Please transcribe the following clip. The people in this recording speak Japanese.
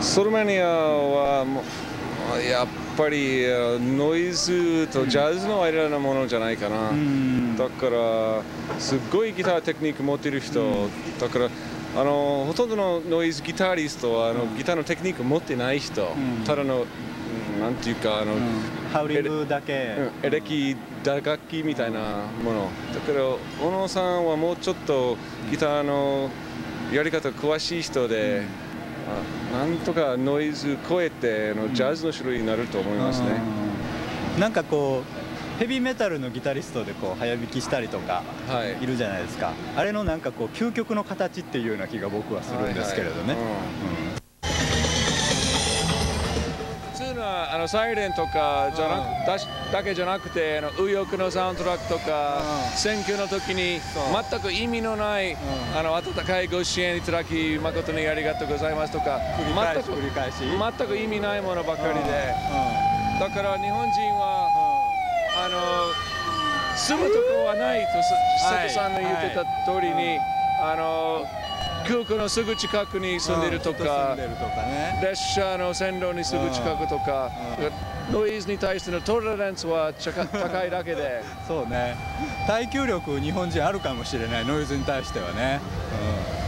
ソルメニアはもうやっぱりノイズとジャズの間のものじゃないかな。だからすっごいギターテクニック持ってる人、だからほとんどのノイズギタリストはギターのテクニック持ってない人、ただのなんていうかハウリングだけ、 エレキ打楽器みたいなもの。だから小野さんはもうちょっとギターのやり方詳しい人で、なんとかノイズ超えてジャズの種類になると思いますね。 なんかこうヘビーメタルのギタリストでこう早弾きしたりとかいるじゃないですか。あれのなんかこう究極の形っていうような気が僕はするんですけれどね。 普通のサイレンとかだけじゃなくて右翼のサウンドトラックとか選挙の時に全く意味のない温かいご支援いただき誠にありがとうございますとか全く意味ないものばかりで、だから日本人は住むとこはないと瀬戸さんの言ってた通りに空港のすぐ近くに住んでるとか、列車の線路にすぐ近くとか、ノイズに対してのトレランスは高いだけで。 そうね、耐久力日本人あるかもしれない、ノイズに対してはね。